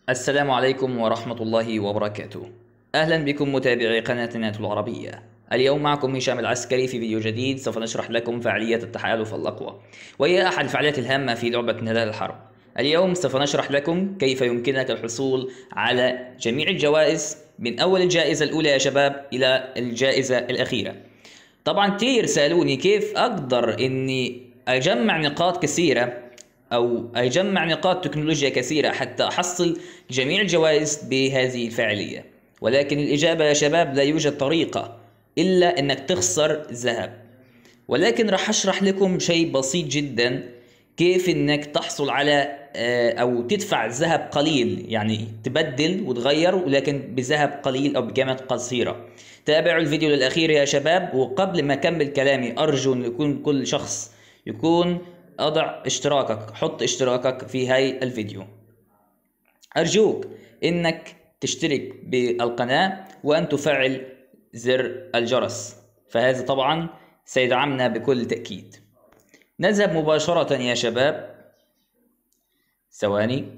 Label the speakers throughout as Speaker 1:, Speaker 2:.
Speaker 1: السلام عليكم ورحمة الله وبركاته. أهلا بكم متابعي قناة ناتو العربية. اليوم معكم هشام العسكري في فيديو جديد. سوف نشرح لكم فعالية التحالف الأقوى، وهي أحد الفعاليات الهامة في لعبة نلال الحرب. اليوم سوف نشرح لكم كيف يمكنك الحصول على جميع الجوائز، من أول الجائزة الأولى يا شباب إلى الجائزة الأخيرة. طبعا كتير سألوني كيف أقدر إني أجمع نقاط كثيرة أو أجمع نقاط تكنولوجيا كثيرة حتى أحصل جميع الجوائز بهذه الفعالية، ولكن الإجابة يا شباب لا يوجد طريقة إلا أنك تخسر ذهب. ولكن راح أشرح لكم شيء بسيط جدا، كيف أنك تحصل على أو تدفع ذهب قليل، يعني تبدل وتغير ولكن بذهب قليل أو بقيمة قصيرة. تابعوا الفيديو للأخير يا شباب. وقبل ما أكمل كلامي أرجو أن يكون كل شخص أضع اشتراكك، حط اشتراكك في هاي الفيديو. أرجوك إنك تشترك بالقناة وأن تفعل زر الجرس، فهذا طبعا سيدعمنا بكل تأكيد. نذهب مباشرة يا شباب، ثواني.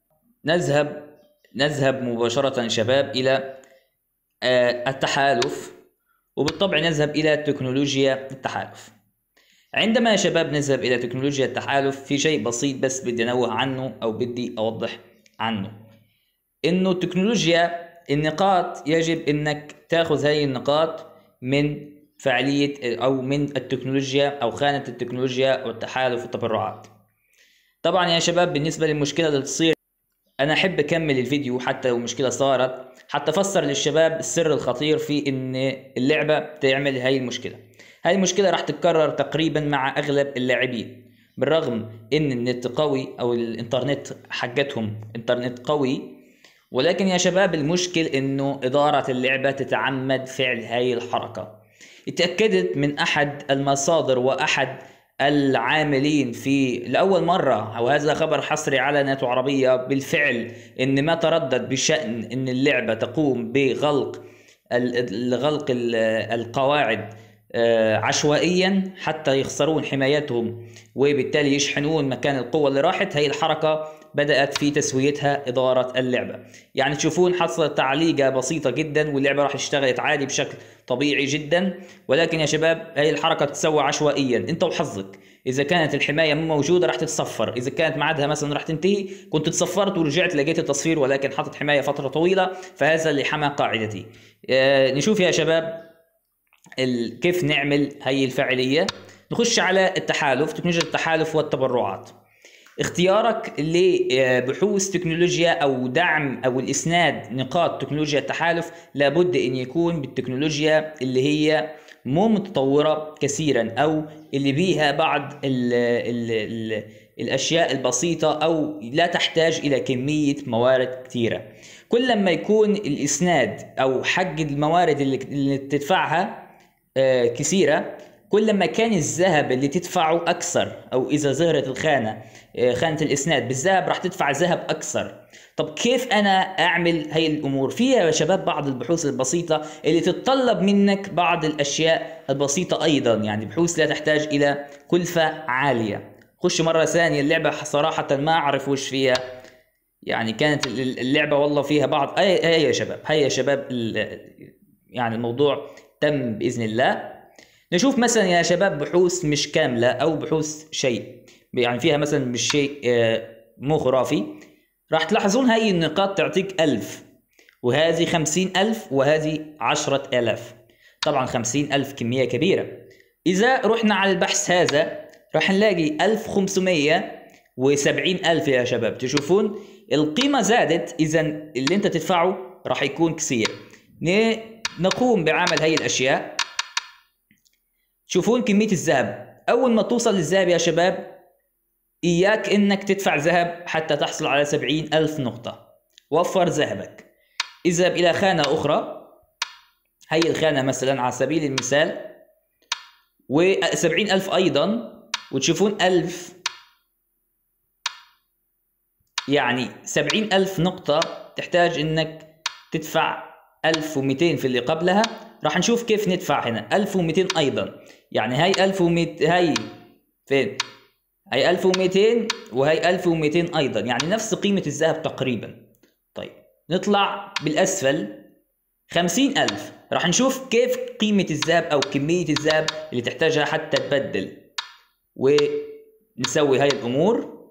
Speaker 1: نذهب مباشرة شباب إلى التحالف، وبالطبع نذهب إلى تكنولوجيا التحالف. عندما يا شباب نذهب إلى تكنولوجيا التحالف، في شيء بسيط بس بدي أنوه عنه أو بدي أوضح عنه، إنه تكنولوجيا النقاط يجب إنك تأخذ هذه النقاط من فعالية أو من التكنولوجيا أو خانة التكنولوجيا والتحالف والتبرعات. طبعا يا شباب بالنسبة للمشكلة اللي تصير، أنا أحب أكمل الفيديو حتى لو مشكلة صارت، حتى أفسر للشباب السر الخطير في إن اللعبة تعمل هاي المشكلة. هاي المشكلة راح تتكرر تقريبا مع أغلب اللاعبين، بالرغم إن النت قوي أو الإنترنت حقتهم إنترنت قوي، ولكن يا شباب المشكل إنه إدارة اللعبة تتعمد فعل هاي الحركة. اتأكدت من أحد المصادر وأحد العاملين في لأول مرة، وهذا خبر حصري على ناتو عربية بالفعل، إن ما تردد بشأن إن اللعبة تقوم بغلق القواعد عشوائيا حتى يخسرون حمايتهم وبالتالي يشحنون مكان القوة اللي راحت. هي الحركة بدأت في تسويتها إدارة اللعبة، يعني تشوفون حصلت تعليقة بسيطة جدا واللعبة راح اشتغلت عادي بشكل طبيعي جدا. ولكن يا شباب هي الحركة تسوى عشوائيا، انت وحظك. إذا كانت الحماية مو موجودة راح تتصفر، إذا كانت ميعادها مثلا راح تنتهي كنت تصفرت ورجعت لقيت التصفير، ولكن حطت حماية فترة طويلة، فهذا اللي حمى قاعدتي. نشوف يا شباب كيف نعمل هي الفعالية. نخش على التحالف، تكنولوجيا التحالف والتبرعات. اختيارك لبحوث تكنولوجيا أو دعم أو الإسناد نقاط تكنولوجيا التحالف لابد أن يكون بالتكنولوجيا اللي هي مو متطورة كثيرا أو اللي بيها بعض الأشياء البسيطة أو لا تحتاج إلى كمية موارد كثيرة. كل لما يكون الإسناد أو حق الموارد اللي تدفعها كثيرة، كل ما كان الذهب اللي تدفعه أكثر، أو إذا ظهرت الخانة خانة الإسناد بالذهب راح تدفع ذهب أكثر. طب كيف أنا أعمل هاي الأمور؟ فيها يا شباب بعض البحوث البسيطة اللي تتطلب منك بعض الأشياء البسيطة أيضا، يعني بحوث لا تحتاج إلى كلفة عالية. خش مرة ثانية اللعبة صراحة ما أعرف وش فيها، يعني كانت اللعبة والله فيها بعض هيا يا شباب يعني الموضوع تم بإذن الله. نشوف مثلا يا شباب بحوث مش كاملة أو بحوث شيء يعني فيها مثلا مش شيء مو خرافي. راح تلاحظون هاي النقاط تعطيك 1000، وهذه 50,000، وهذه 10,000. طبعا 50,000 كمية كبيرة. إذا رحنا على البحث هذا راح نلاقي 1570,000 يا شباب. تشوفون القيمة زادت، إذا اللي أنت تدفعه راح يكون كثير. نقوم بعمل هاي الأشياء. تشوفون كمية الذهب، أول ما توصل للذهب يا شباب إياك إنك تدفع ذهب حتى تحصل على 70,000 نقطة. وفر ذهبك، اذهب إلى خانة أخرى، هي الخانة مثلا على سبيل المثال، و70,000 أيضا. وتشوفون 1000 يعني 70,000 نقطة، تحتاج إنك تدفع 1200 في اللي قبلها. راح نشوف كيف ندفع هنا 1200 أيضا، يعني هاي 1200، هاي فين؟ هاي 1200 وهي 1200 أيضا، يعني نفس قيمة الذهب تقريبا. طيب نطلع بالاسفل 50,000. راح نشوف كيف قيمة الذهب او كمية الذهب اللي تحتاجها حتى تبدل، ونسوي هاي الامور.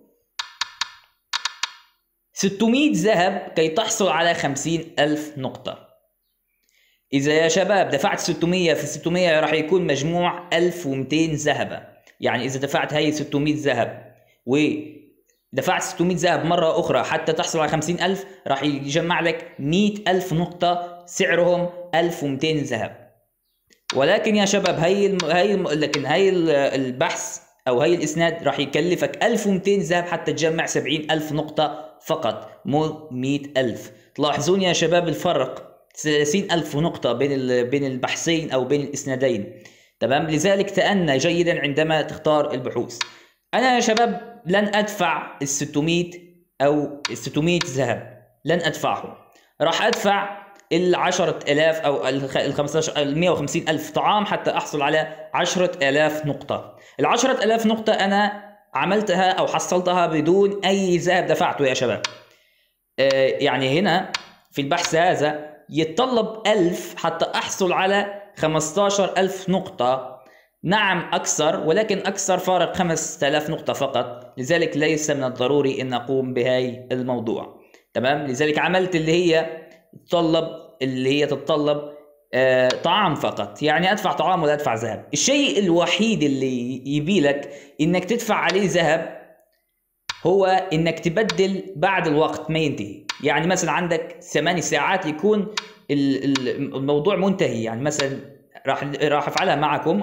Speaker 1: 600 ذهب كي تحصل على 50,000 نقطة. إذا يا شباب دفعت 600 في 600 راح يكون مجموع 1200 ذهبة. يعني إذا دفعت هاي 600 ذهب ودفعت 600 ذهب مرة أخرى حتى تحصل على 50,000 راح يجمع لك 100,000 نقطة سعرهم 1200 ذهب. ولكن يا شباب هاي البحث أو هاي الإسناد راح يكلفك 1200 ذهب حتى تجمع 70,000 نقطة فقط، مو 100,000. تلاحظون يا شباب الفرق 30,000 نقطة بين البحثين أو بين الإسنادين. تمام، لذلك تأنى جيدا عندما تختار البحوث. أنا يا شباب لن أدفع 600 أو 600 ذهب، لن أدفعهم. راح أدفع 10,000 أو 150,000 طعام حتى أحصل على 10,000 نقطة. 10,000 نقطة أنا عملتها أو حصلتها بدون أي ذهب دفعته يا شباب. يعني هنا في البحث هذا يتطلب 1000 حتى أحصل على 15,000 نقطة. نعم أكثر، ولكن أكثر فارق 5,000 نقطة فقط. لذلك ليس من الضروري أن أقوم بهاي الموضوع. تمام، لذلك عملت اللي هي تتطلب طعام فقط، يعني أدفع طعام ولا أدفع ذهب. الشيء الوحيد اللي يبيلك إنك تدفع عليه ذهب هو إنك تبدل بعد الوقت ما ينتهي. يعني مثلا عندك 8 ساعات يكون الموضوع منتهي. يعني مثلا راح أفعلها معكم،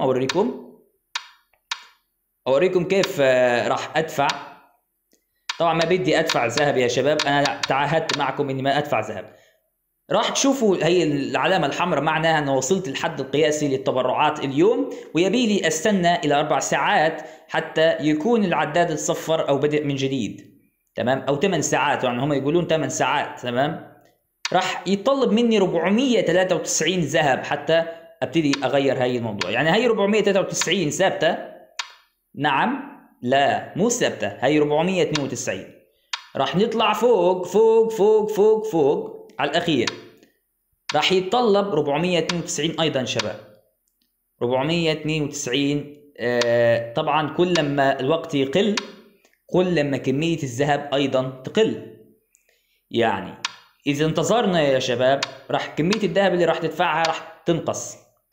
Speaker 1: أوريكم كيف راح أدفع. طبعا ما بدي أدفع ذهب يا شباب، أنا تعهدت معكم إني ما أدفع ذهب. راح تشوفوا هي العلامة الحمراء معناها أنه وصلت الحد القياسي للتبرعات اليوم، ويبيلي أستنى إلى 4 ساعات حتى يكون العداد الصفر أو بدء من جديد. تمام، أو 8 ساعات، يعني هم يقولون 8 ساعات. تمام، راح يطلب مني 493 ذهب حتى أبتدي أغير هاي الموضوع. يعني هاي 493 ثابتة؟ نعم، لا مو ثابتة، هاي 492. راح نطلع فوق فوق فوق فوق فوق على الأخير، راح يتطلب 492 أيضا شباب. 492. طبعا كل لما الوقت يقل كل لما كمية الذهب أيضا تقل. يعني إذا انتظرنا يا شباب راح كمية الذهب اللي راح تدفعها راح تنقص.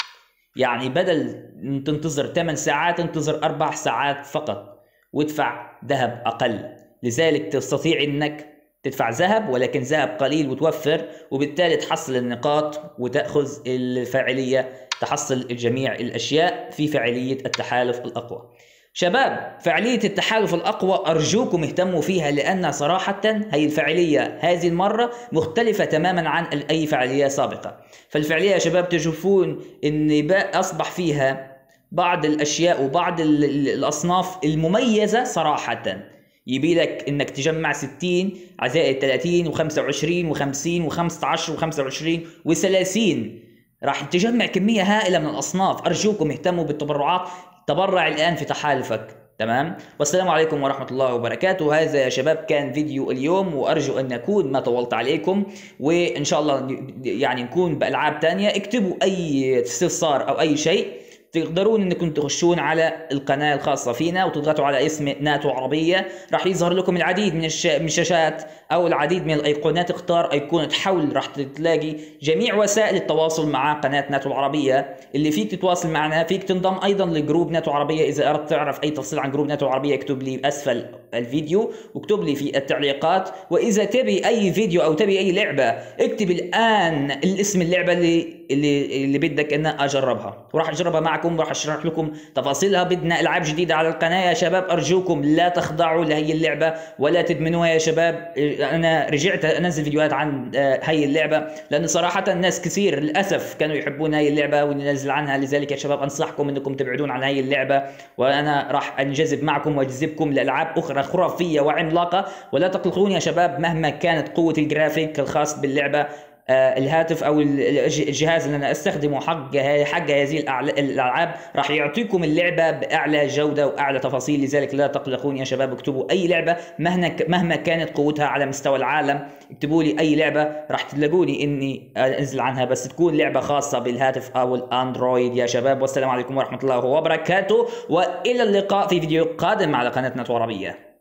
Speaker 1: يعني بدل تنتظر 8 ساعات انتظر 4 ساعات فقط وادفع ذهب أقل. لذلك تستطيع إنك تدفع ذهب ولكن ذهب قليل وتوفر، وبالتالي تحصل النقاط وتأخذ الفاعلية، تحصل الجميع الأشياء في فاعلية التحالف الأقوى. شباب فاعلية التحالف الأقوى أرجوكم اهتموا فيها، لأن صراحة هي الفاعلية هذه المرة مختلفة تماما عن أي فاعلية سابقة. فالفاعلية يا شباب تشوفون أن أصبح فيها بعض الأشياء وبعض الأصناف المميزة صراحة. يبي لك انك تجمع 60 زائد 30 و25 و50 و15 و25 و30، راح تجمع كمية هائلة من الأصناف. أرجوكم اهتموا بالتبرعات، تبرع الآن في تحالفك. تمام، والسلام عليكم ورحمة الله وبركاته. هذا يا شباب كان فيديو اليوم، وأرجو أن أكون ما طولت عليكم، وإن شاء الله يعني نكون بألعاب تانية. اكتبوا أي استفسار أو أي شيء، تقدرون انكم تخشون على القناة الخاصة فينا وتضغطوا على اسم ناتو عربية، راح يظهر لكم العديد من الشاشات او العديد من الايقونات. اختار ايقونة حول، راح تلاقي جميع وسائل التواصل مع قناة ناتو العربية اللي فيك تتواصل معنا. فيك تنضم ايضا لجروب ناتو عربية. اذا اردت تعرف اي تفصيل عن جروب ناتو عربية اكتب لي اسفل الفيديو واكتب لي في التعليقات. واذا تبي اي فيديو او تبي اي لعبة اكتب الان الاسم اللعبة اللي بدك ان اجربها، وراح اجربها معكم وراح اشرح لكم تفاصيلها. بدنا العاب جديده على القناه يا شباب، ارجوكم لا تخضعوا لهي اللعبه ولا تدمنوها يا شباب. انا رجعت انزل فيديوهات عن هي اللعبه لان صراحه الناس كثير للاسف كانوا يحبون هي اللعبه وننزل عنها. لذلك يا شباب انصحكم انكم تبعدون عن هي اللعبه، وانا راح انجذب معكم واجذبكم لالعاب اخرى خرافيه وعملاقه. ولا تقلقون يا شباب مهما كانت قوه الجرافيك الخاص باللعبه، الهاتف او الجهاز اللي انا استخدمه حق هذه الالعاب راح يعطيكم اللعبه باعلى جوده واعلى تفاصيل. لذلك لا تقلقون يا شباب، اكتبوا اي لعبه مهما كانت قوتها على مستوى العالم، اكتبوا لي اي لعبه راح تلاقوني اني انزل عنها، بس تكون لعبه خاصه بالهاتف او الاندرويد يا شباب. والسلام عليكم ورحمه الله وبركاته، والى اللقاء في فيديو قادم على قناه نتو عربيه.